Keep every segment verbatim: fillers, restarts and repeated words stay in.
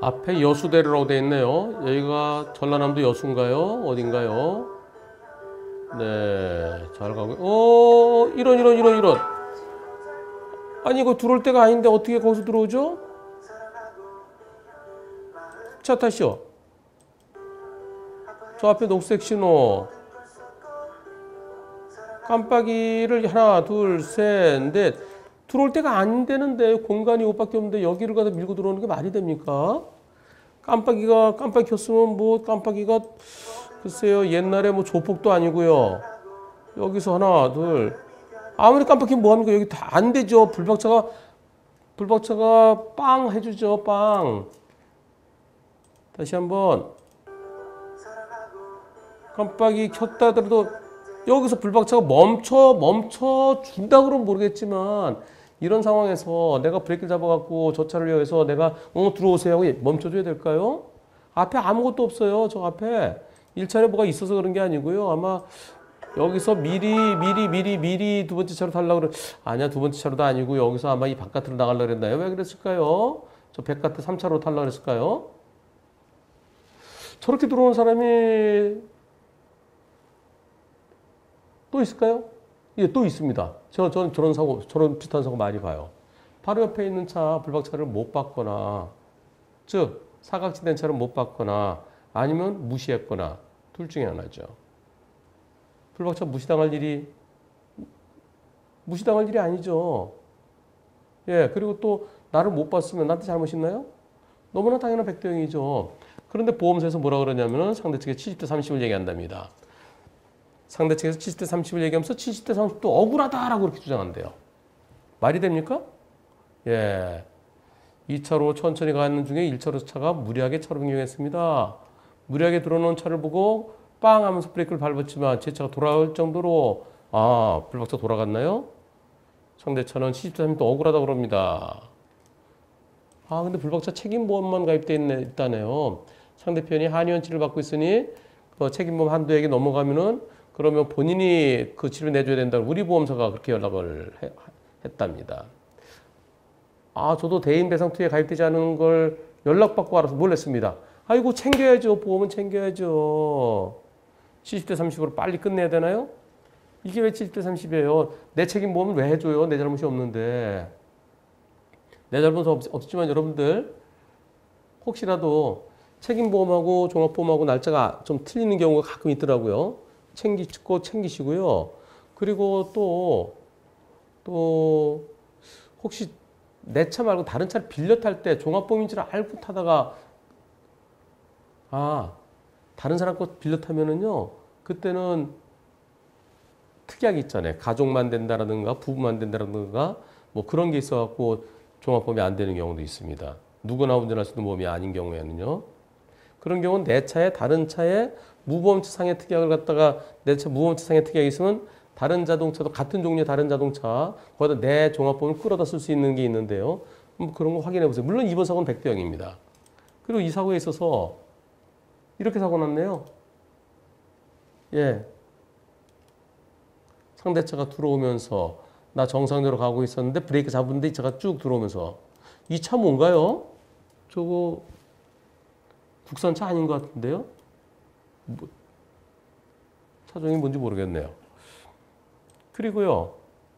앞에 여수대로라고 되어 있네요. 여기가 전라남도 여수인가요? 어딘가요? 네, 잘 가고. 어, 이런 이런 이런 이런. 아니 이거 들어올 때가 아닌데 어떻게 거기서 들어오죠? 차 타시오. 저 앞에 녹색 신호. 깜빡이를 하나, 둘, 셋, 넷. 들어올 때가 안 되는데 공간이 이것밖에 없는데 여기를 가다 밀고 들어오는 게 말이 됩니까? 깜빡이가 깜빡이 켰으면 뭐 깜빡이가 글쎄요 옛날에 뭐 조폭도 아니고요. 여기서 하나, 둘. 아무리 깜빡이면 뭐합니까? 여기 다 안 되죠. 불박차가 불박차가 빵 해주죠. 빵. 다시 한번. 깜빡이 켰다 하더라도 여기서 불박차가 멈춰 멈춰 준다 그러면 모르겠지만 이런 상황에서 내가 브레이크를 잡아갖고 저 차를 위해서 내가 어 들어오세요 하고 멈춰줘야 될까요? 앞에 아무것도 없어요. 저 앞에 일 차에 뭐가 있어서 그런 게 아니고요. 아마 여기서 미리 미리 미리 미리 두 번째 차로 달라고 그래. 아니야 두 번째 차로도 아니고 여기서 아마 이 바깥으로 나가려고 그랬나요? 왜 그랬을까요? 저 백가트 삼 차로 달라고 그랬을까요? 저렇게 들어오는 사람이 또 있을까요? 예, 또 있습니다. 저, 저는 저런 사고, 저런 비슷한 사고 많이 봐요. 바로 옆에 있는 차, 불박차를 못 봤거나, 즉, 사각지대인 차를 못 봤거나, 아니면 무시했거나, 둘 중에 하나죠. 불박차 무시당할 일이, 무시당할 일이 아니죠. 예, 그리고 또, 나를 못 봤으면 나한테 잘못 있나요? 너무나 당연한 백대영이죠. 그런데 보험사에서 뭐라 그러냐면은 상대 측에 칠십 대 삼십을 얘기한답니다. 상대 측에서 칠십 대 삼십을 얘기하면서 칠십 대 삼십도 억울하다라고 그렇게 주장한대요. 말이 됩니까? 예. 이 차로 천천히 가는 중에 일 차로 차가 무리하게 차로 변경했습니다. 무리하게 들어오는 차를 보고 빵 하면서 브레이크를 밟았지만 제 차가 돌아올 정도로 아, 불박차 돌아갔나요? 상대 차는 칠십 대 삼십도 억울하다고 그럽니다. 아, 근데 불박차 책임보험만 가입되어 있다네요. 상대편이 한의원치를 받고 있으니 그 책임보험 한도액이 넘어가면은 그러면 본인이 그 치료 내줘야 된다고 우리 보험사가 그렇게 연락을 해, 했답니다. 아, 저도 대인배상투에 가입되지 않은 걸 연락받고 알아서 몰랐습니다. 아이고, 챙겨야죠. 보험은 챙겨야죠. 칠십 대 삼십으로 빨리 끝내야 되나요? 이게 왜 칠십 대 삼십이에요? 내 책임보험은 왜 해줘요? 내 잘못이 없는데. 내 잘못은 없, 없지만 여러분들 혹시라도 책임보험하고 종합보험하고 날짜가 좀 틀리는 경우가 가끔 있더라고요. 챙기고 챙기시고요. 그리고 또, 또, 혹시 내 차 말고 다른 차를 빌려 탈 때 종합보험인 줄 알고 타다가, 아, 다른 사람 거 빌려 타면은요, 그때는 특약이 있잖아요. 가족만 된다라든가, 부부만 된다라든가, 뭐 그런 게 있어갖고 종합보험이 안 되는 경우도 있습니다. 누구나 운전할 수 있는 보험이 아닌 경우에는요. 그런 경우는 내 차에 다른 차에 무보험차 상해 특약을 갖다가 내 차 무보험차 상해 특약이 있으면 다른 자동차도 같은 종류의 다른 자동차 거기다 내 종합보험을 끌어다 쓸 수 있는 게 있는데요. 뭐 그런 거 확인해 보세요. 물론 이번 사고는 백 대 영입니다. 그리고 이 사고에 있어서 이렇게 사고 났네요. 예. 상대차가 들어오면서 나 정상적으로 가고 있었는데 브레이크 잡았는데 이 차가 쭉 들어오면서 이 차 뭔가요? 저거 국산차 아닌 것 같은데요? 뭐, 차종이 뭔지 모르겠네요. 그리고요,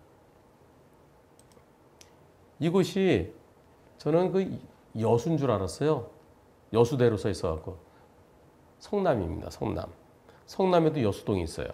이곳이 저는 그 여수인 줄 알았어요. 여수대로 써 있어갖고. 성남입니다, 성남. 성남에도 여수동이 있어요.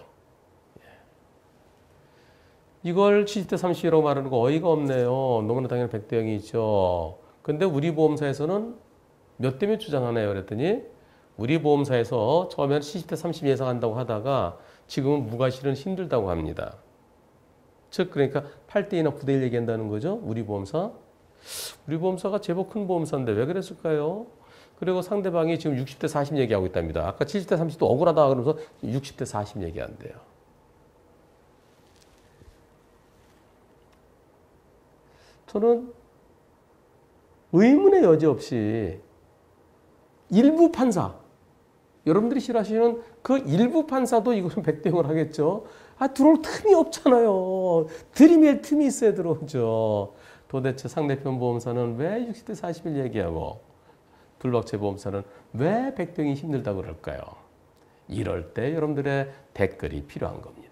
이걸 칠십 대 삼십이라고 말하는 거 어이가 없네요. 너무나 당연히 백 대 영이죠. 근데 우리 보험사에서는 몇 대 몇 주장하나요? 그랬더니 우리 보험사에서 처음에는 칠십 대 삼십 예상한다고 하다가 지금은 무과실은 힘들다고 합니다. 즉 그러니까 팔 대 이나 구 대 일 얘기한다는 거죠. 우리 보험사. 우리 보험사가 제법 큰 보험사인데 왜 그랬을까요? 그리고 상대방이 지금 육십 대 사십 얘기하고 있답니다. 아까 칠십 대 삼십도 억울하다 그러면서 육십 대 사십 얘기한대요. 저는 의문의 여지 없이 일부 판사, 여러분들이 싫어하시는 그 일부 판사도 이거는 백 대 영을 하겠죠. 아, 들어올 틈이 없잖아요. 들이밀 틈이 있어야 들어오죠. 도대체 상대편 보험사는 왜 육십 대 사십을 얘기하고 둘박체 보험사는 왜 백등이 힘들다고 그럴까요? 이럴 때 여러분들의 댓글이 필요한 겁니다.